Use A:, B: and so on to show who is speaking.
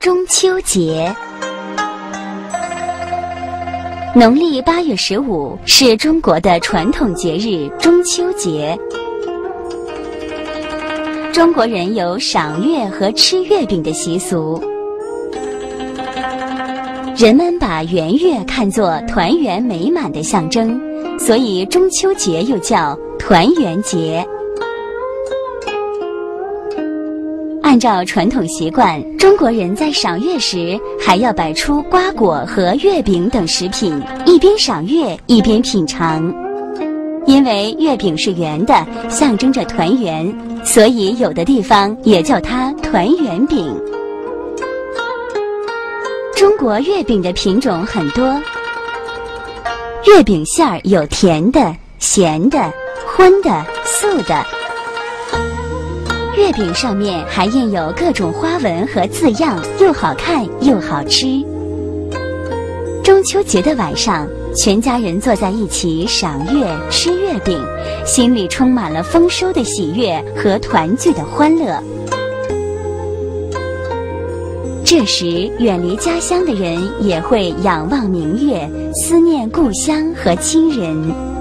A: 中秋节。农历8月15是中国的传统节日中秋节。中国人有赏月和吃月饼的习俗，人们把圆月看作团圆美满的象征，所以中秋节又叫团圆节。按照传统习惯，中国人在赏月时还要摆出瓜果和月饼等食品，一边赏月一边品尝。因为月饼是圆的，象征着团圆，所以有的地方也叫它团圆饼。中国月饼的品种很多，月饼馅儿有甜的、咸的、荤的、素的。月饼上面还印有各种花纹和字样，又好看又好吃。中秋节的晚上，全家人坐在一起赏月、吃月饼，心里充满了丰收的喜悦和团聚的欢乐。这时，远离家乡的人也会仰望明月，思念故乡和亲人。